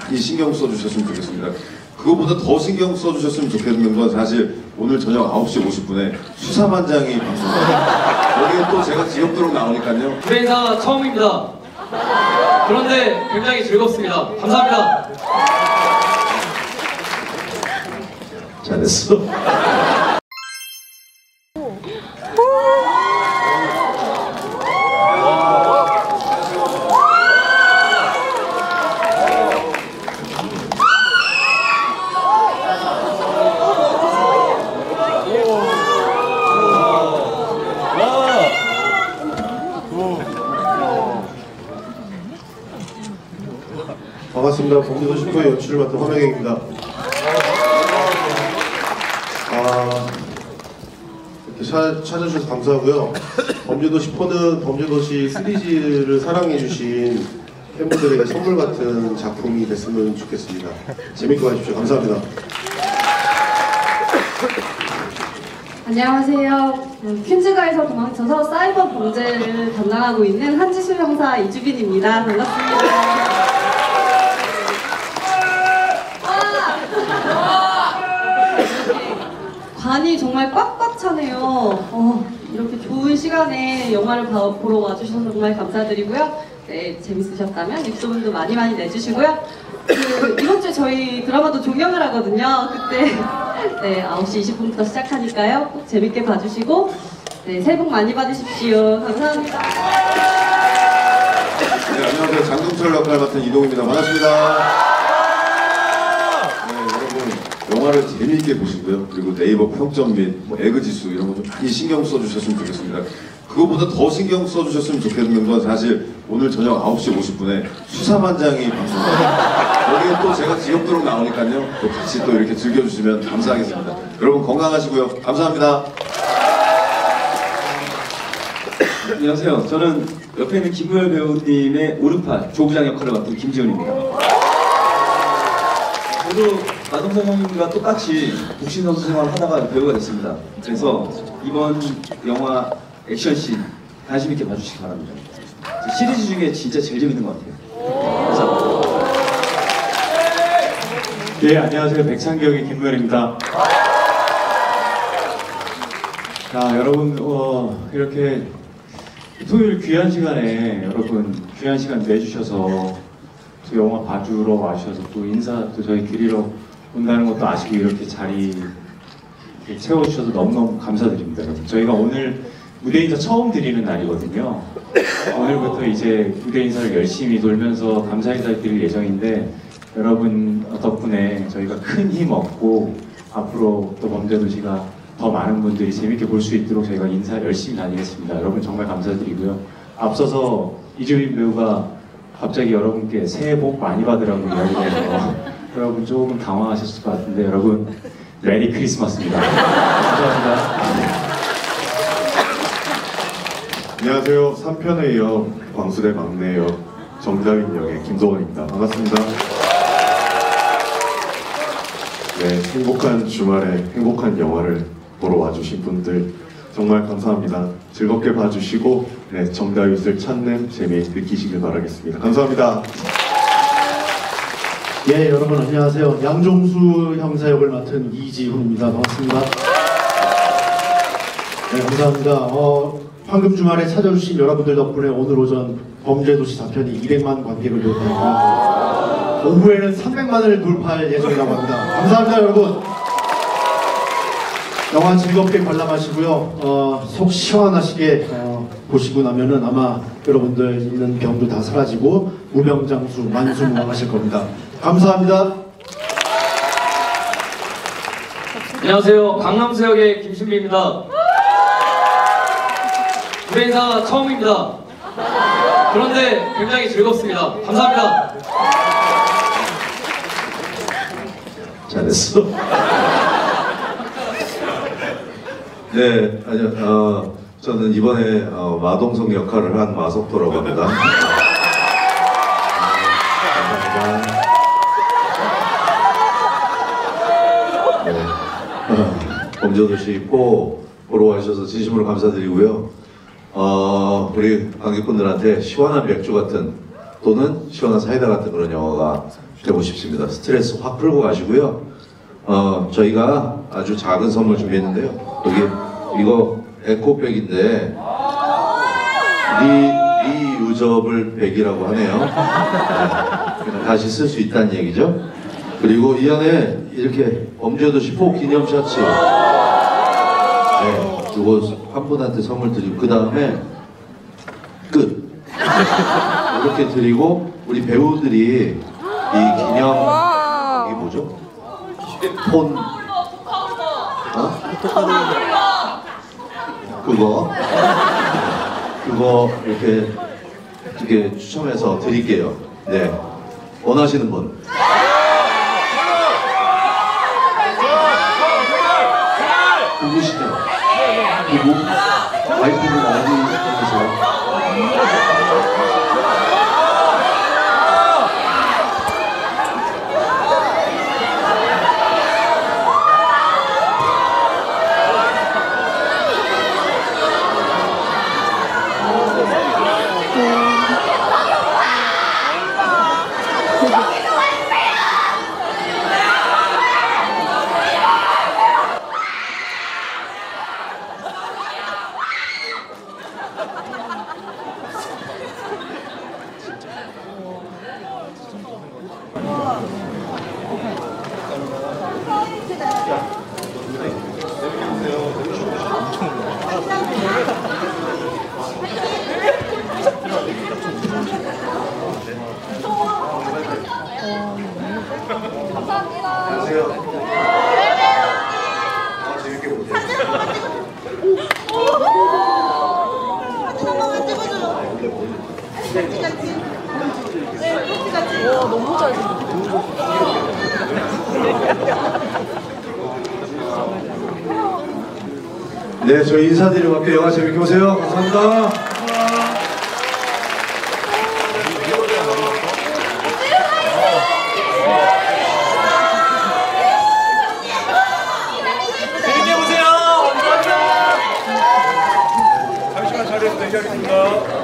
많이 신경 써주셨으면 좋겠습니다. 그거보다 더 신경 써주셨으면 좋겠는 건 사실 오늘 저녁 9시 50분에 수사반장이 방송합니다. 거기에 또 제가 지역도록 나오니까요. 무대 인사 처음입니다. 그런데 굉장히 즐겁습니다. 감사합니다. 잘했어. 반갑습니다. 범죄도 10호의 연출을 맡은 화명혜입니다. 이렇게 찾아주셔서 감사하고요. 범죄도 10호는 범죄도시 시리즈를 사랑해주신 팬분들에게 선물 같은 작품이 됐으면 좋겠습니다. 재밌게 봐주십시오. 감사합니다. 안녕하세요. 퀸즈가에서 도망쳐서 사이버 범죄를 담당하고 있는 한지수 형사 이주빈입니다. 반갑습니다. 관이 정말 꽉꽉 차네요. 이렇게 좋은 시간에 영화를 보러 와주셔서 정말 감사드리고요. 네, 재밌으셨다면 입소문도 많이 내주시고요. 이번 주에 저희 드라마도 종영을 하거든요. 그때 네, 9시 20분부터 시작하니까요. 꼭 재밌게 봐주시고 네, 새해 복 많이 받으십시오. 감사합니다. 네, 안녕하세요. 장동철 역할 맡은 이동입니다. 반갑습니다. 영화를 재미있게 보시고요. 그리고 네이버 평점 및 에그지수 이런 거 좀 많이 신경 써주셨으면 좋겠습니다. 그거보다 더 신경 써주셨으면 좋겠는 건 사실 오늘 저녁 9시 50분에 수사반장이 방송합니다. 거기에 또 제가 지역도록 나오니까요. 또 같이 또 이렇게 즐겨주시면 감사하겠습니다. 여러분 건강하시고요. 감사합니다. 안녕하세요. 저는 옆에 있는 김무열 배우님의 오른팔 조부장 역할을 맡은 김지훈입니다. 저도 마동석 형님과 똑같이 복싱 선수 생활을 하다가 배우가 됐습니다. 그래서 이번 영화 액션씬 관심 있게 봐주시기 바랍니다. 시리즈 중에 진짜 제일 재밌는 것 같아요. 감사합니다. 네, 안녕하세요. 백창경의 김무열입니다. 자, 여러분 이렇게 토요일 귀한 시간에 여러분 귀한 시간 내주셔서 또 영화 봐주러 와주셔서 또 인사 또 저희 드리러 온다는 것도 아시고 이렇게 자리 채워주셔서 너무너무 감사드립니다. 여러분. 저희가 오늘 무대 인사 처음 드리는 날이거든요. 오늘부터 이제 무대 인사를 열심히 돌면서 감사 인사를 드릴 예정인데 여러분 덕분에 저희가 큰 힘 얻고 앞으로 또 범죄도시가 더 많은 분들이 재밌게 볼 수 있도록 저희가 인사 열심히 다니겠습니다. 여러분 정말 감사드리고요. 앞서서 이주빈 배우가 갑자기 여러분께 새해 복 많이 받으라고 이야기해서 여러분 조금 당황하셨을 것 같은데 여러분 메리 크리스마스입니다. 감사합니다. 안녕하세요. 3편에 이어 광수대 막내 역 정다윈 역의 김도원입니다. 반갑습니다. 네, 행복한 주말에 행복한 영화를 보러 와주신 분들 정말 감사합니다. 즐겁게 봐주시고 네, 정다윗을 찾는 재미 느끼시길 바라겠습니다. 감사합니다. 예, 여러분 안녕하세요. 양종수 형사 역을 맡은 이지훈입니다. 반갑습니다. 네, 감사합니다. 방금 주말에 찾아주신 여러분들 덕분에 오늘 오전 범죄도시 4편이 200만 관객을 돌파합니다. 오후에는 300만을 돌파할 예정이라고 합니다. 감사합니다, 여러분. 영화 즐겁게 관람하시고요. 속 시원하시게 보시고 나면은 아마 여러분들 있는 병도 다 사라지고 무병장수 만수무강하실 겁니다. 감사합니다. 안녕하세요. 강남수 역의 김신비입니다. 무대 인사 처음입니다. 그런데 굉장히 즐겁습니다. 감사합니다. 잘했어. 네, 저는 이번에 마동석 역할을 한 마석도라고 합니다. 감사합니다. 네, 범죄도시 꼭 보러 와주셔서 진심으로 감사드리고요. 우리 관객분들한테 시원한 맥주 같은 또는 시원한 사이다 같은 그런 영화가 되고 싶습니다. 스트레스 확 풀고 가시고요. 저희가 아주 작은 선물 준비했는데요. 여기 이거 에코백인데 리유저블 백이라고 하네요. 네, 다시 쓸 수 있다는 얘기죠. 그리고 이 안에 이렇게 범죄도시 4 기념 셔츠, 네, 이거 한 분한테 선물 드리고 그 다음에 끝. 이렇게 드리고 우리 배우들이 이 기념 이게 뭐죠? 폰 그거 이렇게 추첨해서 드릴게요. 네, 원하시는 분. 누구시죠? 누구? 와이프분 어디 계세요? 네, 저희 인사드리고 갈게요. 영화 재밌게 보세요. 감사합니다. 재밌게 보세요. 감사합니다. 잠시만 자리에서 대기하겠습니다.